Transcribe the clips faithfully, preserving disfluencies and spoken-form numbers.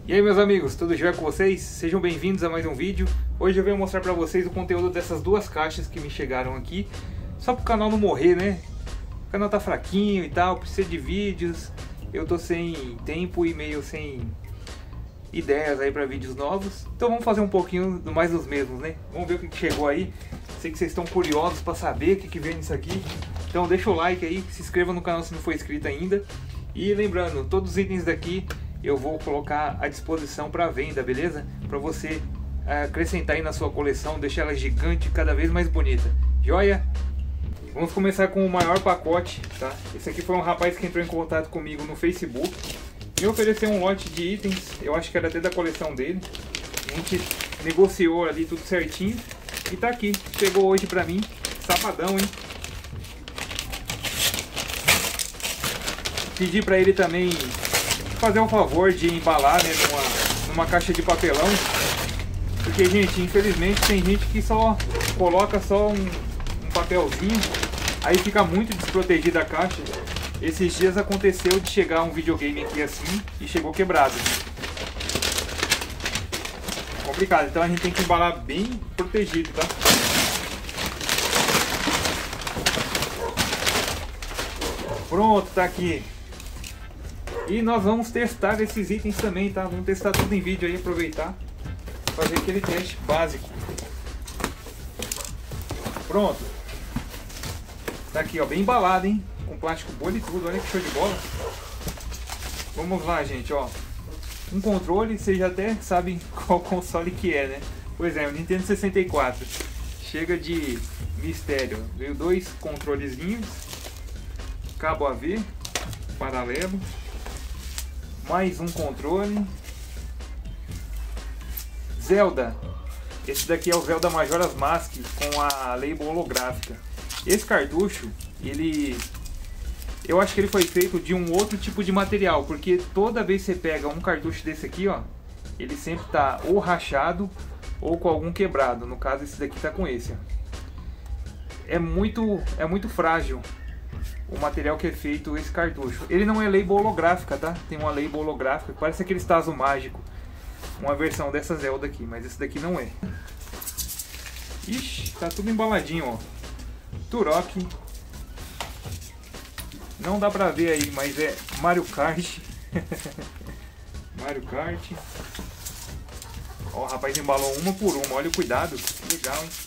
E aí, meus amigos, tudo jóia com vocês? Sejam bem-vindos a mais um vídeo. Hoje eu venho mostrar pra vocês o conteúdo dessas duas caixas que me chegaram aqui, só pro canal não morrer, né? O canal tá fraquinho e tal, precisa de vídeos. Eu tô sem tempo e meio sem ideias aí pra vídeos novos. Então vamos fazer um pouquinho mais dos mesmos, né? Vamos ver o que chegou aí. Sei que vocês estão curiosos pra saber o que, que vem nisso aqui. Então deixa o like aí, se inscreva no canal se não for inscrito ainda. E lembrando, todos os itens daqui eu vou colocar à disposição para venda, beleza? Para você acrescentar aí na sua coleção, deixar ela gigante, cada vez mais bonita. Joia? Vamos começar com o maior pacote, tá? Esse aqui foi um rapaz que entrou em contato comigo no Facebook, me ofereceu um lote de itens, eu acho que era até da coleção dele. A gente negociou ali tudo certinho e tá aqui, chegou hoje pra mim, sabadão, hein? Pedi pra ele também fazer um favor de embalar, né, numa, numa caixa de papelão, porque, gente, infelizmente tem gente que só coloca só um, um papelzinho, aí fica muito desprotegida a caixa. Esses dias aconteceu de chegar um videogame aqui assim e chegou quebrado. Complicado, então a gente tem que embalar bem protegido, tá? Pronto, tá aqui. E nós vamos testar esses itens também, tá? Vamos testar tudo em vídeo aí, aproveitar, fazer aquele teste básico. Pronto. Tá aqui, ó, bem embalado, hein? Com plástico bolha e tudo, olha que show de bola. Vamos lá, gente, ó. Um controle, vocês já até sabem qual console que é, né? Pois é, o Nintendo sessenta e quatro. Chega de mistério. Veio dois controlezinhos, cabo A V, paralelo. Mais um controle. Zelda. Esse daqui é o Zelda Majora's Mask com a label holográfica. Esse cartucho, ele... eu acho que ele foi feito de um outro tipo de material, porque toda vez que você pega um cartucho desse aqui, ó, ele sempre tá ou rachado ou com algum quebrado. No caso, esse daqui tá com esse, ó. É muito, é muito frágil o material que é feito esse cartucho. Ele não é label holográfica, tá? Tem uma label holográfica, parece aquele Tazo mágico. Uma versão dessa Zelda aqui, mas esse daqui não é. Ixi, tá tudo embaladinho, ó. Turok. Não dá pra ver aí, mas é Mario Kart. Mario Kart. Ó, o rapaz embalou uma por uma, olha o cuidado. Que legal, hein?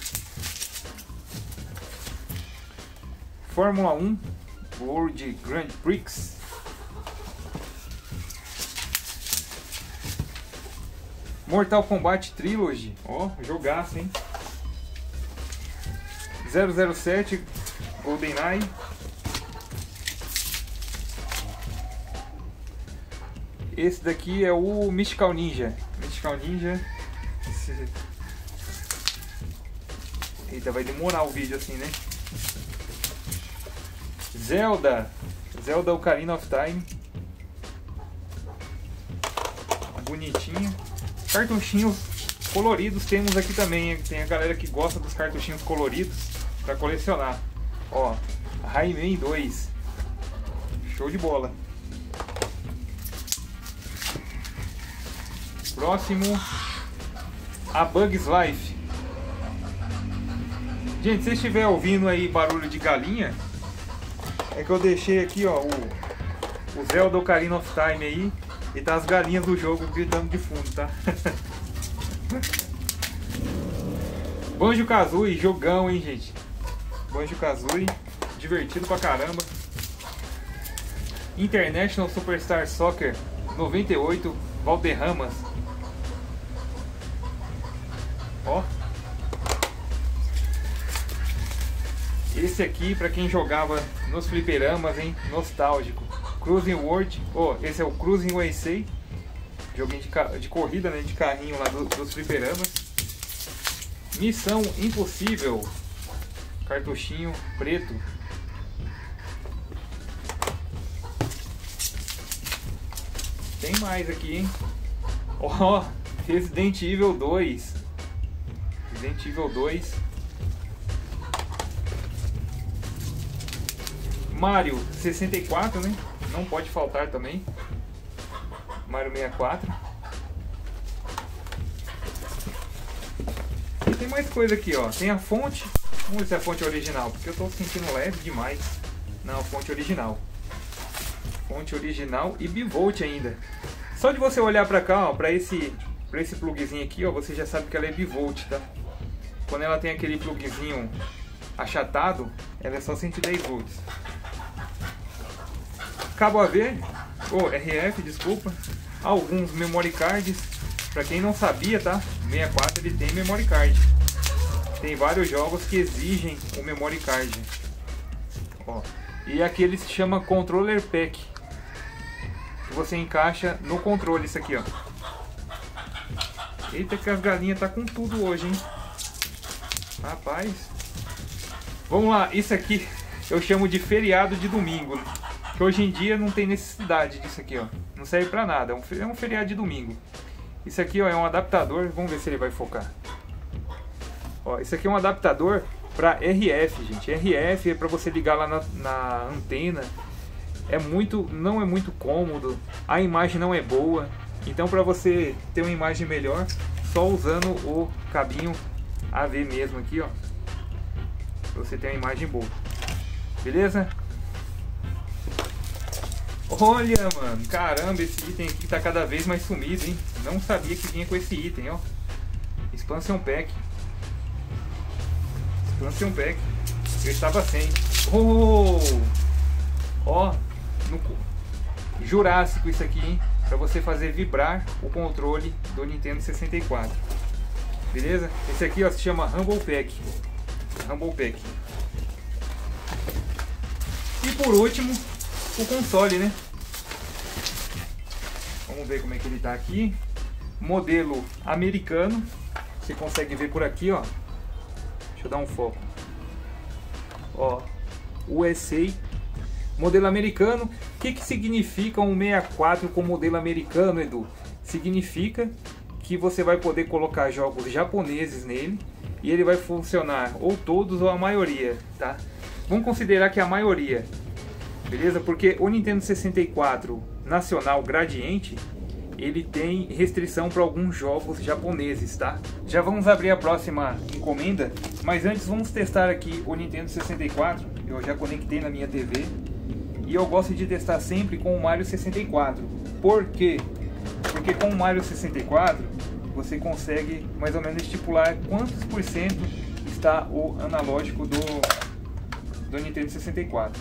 Fórmula um World Grand Prix. Mortal Kombat Trilogy. Ó, jogaço, hein? zero zero sete GoldenEye. Esse daqui é o Mystical Ninja. Mystical Ninja. Eita, vai demorar o vídeo assim, né? Zelda, Zelda Ocarina of Time. Bonitinho. Cartuchinhos coloridos temos aqui também. Tem a galera que gosta dos cartuchinhos coloridos para colecionar. Ó, Rayman dois. Show de bola. Próximo, A Bug's Life. Gente, se vocês estiverem ouvindo aí barulho de galinha, é que eu deixei aqui, ó, o, o Zelda Ocarina of Time aí, e tá as galinhas do jogo gritando de fundo, tá? Banjo-Kazooie, jogão, hein, gente? Banjo-Kazooie, divertido pra caramba. International Superstar Soccer noventa e oito, Valderramas. Ó. Esse aqui, pra quem jogava nos fliperamas, hein? Nostálgico. Cruising World. Oh, esse é o Cruising U S A. Joguinho de, de corrida, né? De carrinho lá do, dos fliperamas. Missão Impossível. Cartuchinho preto. Tem mais aqui, hein? Ó, oh, Resident Evil dois. Resident Evil dois. Mario sessenta e quatro, né? Não pode faltar também. Mario sessenta e quatro. E tem mais coisa aqui, ó. Tem a fonte. Vamos ver se é a fonte original, porque eu tô sentindo leve demais. Não, fonte original. Fonte original e bivolt ainda. Só de você olhar pra cá, ó, pra esse, pra esse plugzinho aqui, ó, você já sabe que ela é bivolt, tá? Quando ela tem aquele plugzinho achatado, ela é só cento e dez volts. Cabo A V, ou R F, desculpa. Alguns memory cards. Pra quem não sabia, tá? O sessenta e quatro ele tem memory card. Tem vários jogos que exigem o memory card. Ó. E aqui ele se chama controller pack. Você encaixa no controle isso aqui, ó. Eita que as galinhas tá com tudo hoje, hein? Rapaz. Vamos lá, isso aqui eu chamo de feriado de domingo. Que hoje em dia não tem necessidade disso aqui, ó. Não serve pra nada, é um feriado de domingo. Isso aqui, ó, é um adaptador, vamos ver se ele vai focar. Ó, isso aqui é um adaptador para R F, gente. R F é para você ligar lá na, na antena. É muito, não é muito cômodo. A imagem não é boa. Então, para você ter uma imagem melhor, só usando o cabinho A V mesmo aqui, ó. Pra você ter uma imagem boa. Beleza? Olha, mano, caramba, esse item aqui tá cada vez mais sumido, hein? Não sabia que vinha com esse item, ó. Expansion Pack. Expansion Pack. Eu estava sem. Oh! Ó, no Jurássico isso aqui, hein? Pra você fazer vibrar o controle do Nintendo sessenta e quatro. Beleza? Esse aqui, ó, se chama Rumble Pack. Rumble Pack. E por último, o console, né? Vamos ver como é que ele tá aqui. Modelo americano. Você consegue ver por aqui, ó. Deixa eu dar um foco. Ó, U S A. Modelo americano. O que que significa um sessenta e quatro com modelo americano, Edu? Significa que você vai poder colocar jogos japoneses nele e ele vai funcionar ou todos ou a maioria, tá? Vamos considerar que a maioria. Beleza? Porque o Nintendo sessenta e quatro nacional Gradiente, ele tem restrição para alguns jogos japoneses, tá? Já vamos abrir a próxima encomenda, mas antes vamos testar aqui o Nintendo sessenta e quatro. Eu já conectei na minha T V e eu gosto de testar sempre com o Mario sessenta e quatro. Por quê? Porque com o Mario sessenta e quatro você consegue mais ou menos estipular quantos por cento está o analógico do, do Nintendo sessenta e quatro.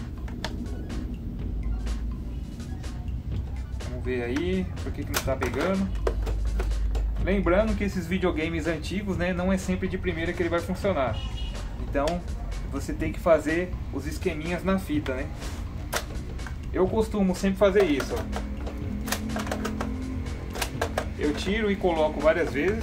Ver aí, por que que não está pegando. Lembrando que esses videogames antigos, né, não é sempre de primeira que ele vai funcionar. Então, você tem que fazer os esqueminhas na fita, né? Eu costumo sempre fazer isso, ó. Eu tiro e coloco várias vezes.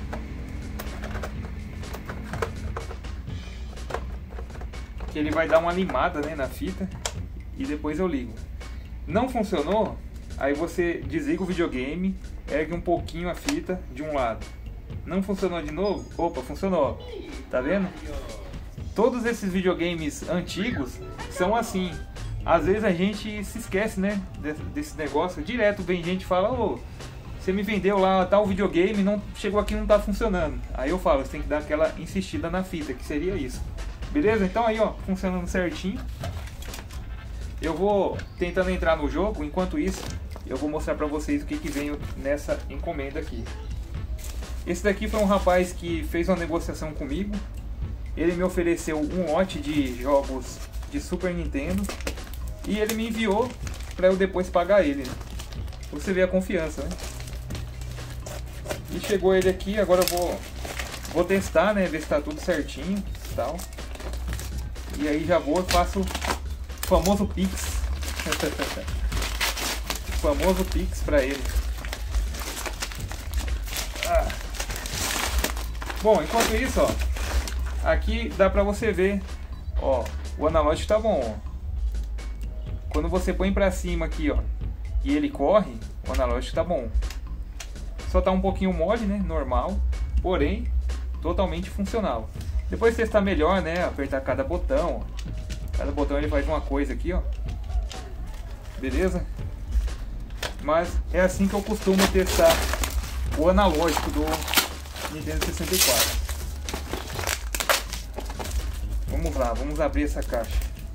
Que ele vai dar uma limada, né, na fita. E depois eu ligo. Não funcionou? Aí você desliga o videogame, ergue um pouquinho a fita de um lado. Não funcionou de novo? Opa, funcionou. Tá vendo? Todos esses videogames antigos são assim. Às vezes a gente se esquece, né, desse negócio. Direto vem gente e fala: ô, você me vendeu lá tal videogame, não chegou aqui, não tá funcionando. Aí eu falo, você tem que dar aquela insistida na fita, que seria isso. Beleza? Então aí, ó, funcionando certinho. Eu vou tentando entrar no jogo, enquanto isso eu vou mostrar pra vocês o que que veio nessa encomenda aqui. Esse daqui foi um rapaz que fez uma negociação comigo. Ele me ofereceu um lote de jogos de Super Nintendo e ele me enviou pra eu depois pagar ele, né? Você vê a confiança, né? E chegou ele aqui, agora eu vou, vou testar, né? Ver se tá tudo certinho e tal. E aí já vou e faço o famoso Pix. O famoso Pix pra ele. Ah. Bom, enquanto isso, ó, aqui dá pra você ver, ó, o analógico tá bom, ó. Quando você põe pra cima aqui, ó, e ele corre, o analógico tá bom. Só tá um pouquinho mole, né, normal, porém totalmente funcional. Depois testar melhor, né, apertar cada botão, ó. Cada botão ele faz uma coisa aqui, ó. Beleza? mas é assim que eu costumo testar o analógico do Nintendo sessenta e quatro. Vamos lá, vamos abrir essa caixa.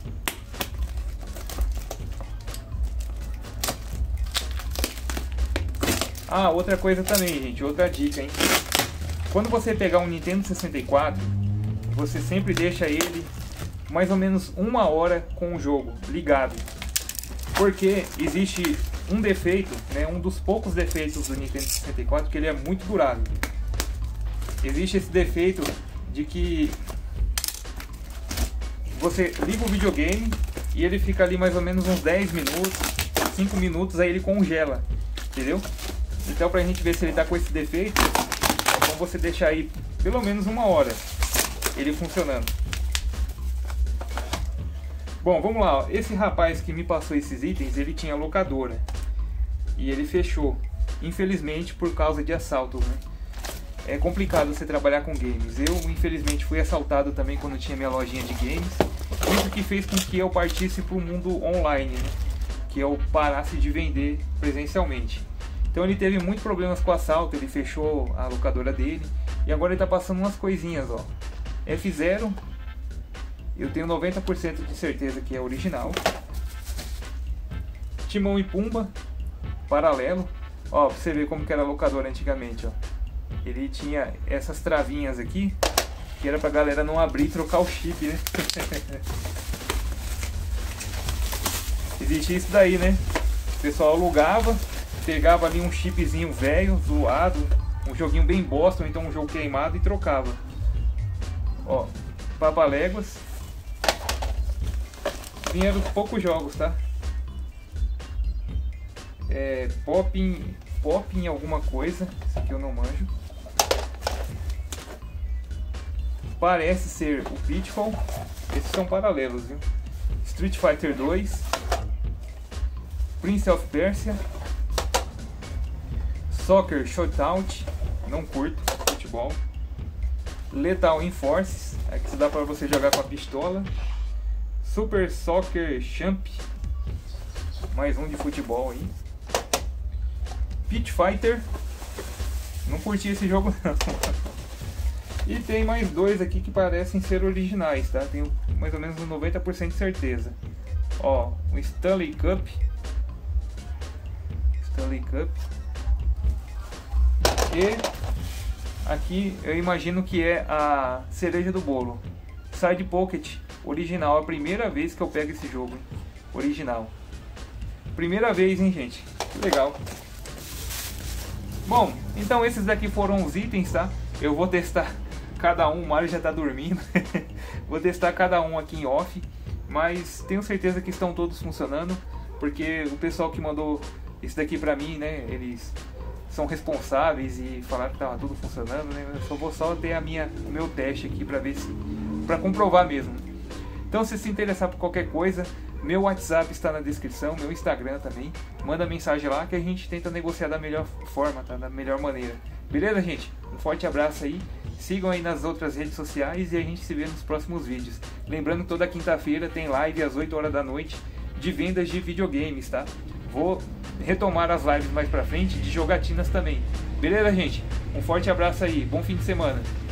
Ah, outra coisa também, gente, outra dica, hein? Quando você pegar um Nintendo sessenta e quatro, você sempre deixa ele mais ou menos uma hora com o jogo ligado. Porque existe um defeito, né, um dos poucos defeitos do Nintendo sessenta e quatro, que ele é muito durável. Existe esse defeito de que você liga o videogame e ele fica ali mais ou menos uns dez minutos, cinco minutos, aí ele congela, entendeu? Então, pra gente ver se ele tá com esse defeito, é bom você deixar aí pelo menos uma hora ele funcionando. Bom, vamos lá, ó. Esse rapaz que me passou esses itens, ele tinha locadora e ele fechou, infelizmente, por causa de assalto, né? É complicado você trabalhar com games. Eu, infelizmente, fui assaltado também quando tinha minha lojinha de games. Isso que fez com que eu partisse para o mundo online, né? Que eu parasse de vender presencialmente. Então ele teve muitos problemas com o assalto, ele fechou a locadora dele e agora ele está passando umas coisinhas, ó. F zero. Eu tenho noventa por cento de certeza que é original. Timão e Pumba, paralelo. Ó, pra você ver como que era a locadora antigamente, ó. Ele tinha essas travinhas aqui, que era pra galera não abrir e trocar o chip, né? Existia isso daí, né? O pessoal alugava, pegava ali um chipzinho velho, zoado, um joguinho bem bosta, ou então um jogo queimado e trocava. Ó, Papaléguas. Vieram poucos jogos, tá? É, Pop em, Pop em alguma coisa. Esse aqui eu não manjo. Parece ser o Pitfall. Esses são paralelos, viu? Street Fighter dois. Prince of Persia. Soccer Shootout. Não curto futebol. Lethal Enforce. Aqui dá pra você jogar com a pistola. Super Soccer Champ, mais um de futebol aí. Pit Fighter, não curti esse jogo não. E tem mais dois aqui que parecem ser originais, tá? Tenho mais ou menos noventa por cento de certeza. Ó, o Stanley Cup. Stanley Cup. E aqui eu imagino que é a cereja do bolo. Side Pocket original, a primeira vez que eu pego esse jogo, hein? Original. Primeira vez, hein, gente? Que legal. Bom, então esses daqui foram os itens, tá? Eu vou testar cada um, o Mario já tá dormindo. Vou testar cada um aqui em off, mas tenho certeza que estão todos funcionando, porque o pessoal que mandou isso daqui pra mim, né, eles são responsáveis e falaram que tava tudo funcionando, né? Eu só vou só ter a minha, o meu teste aqui pra ver se, pra comprovar mesmo. Então, se se interessar por qualquer coisa, meu WhatsApp está na descrição, meu Instagram também. Manda mensagem lá que a gente tenta negociar da melhor forma, tá? Da melhor maneira. Beleza, gente? Um forte abraço aí. Sigam aí nas outras redes sociais e a gente se vê nos próximos vídeos. Lembrando que toda quinta-feira tem live às oito horas da noite de vendas de videogames, tá? Vou retomar as lives mais pra frente de jogatinas também. Beleza, gente? Um forte abraço aí. Bom fim de semana.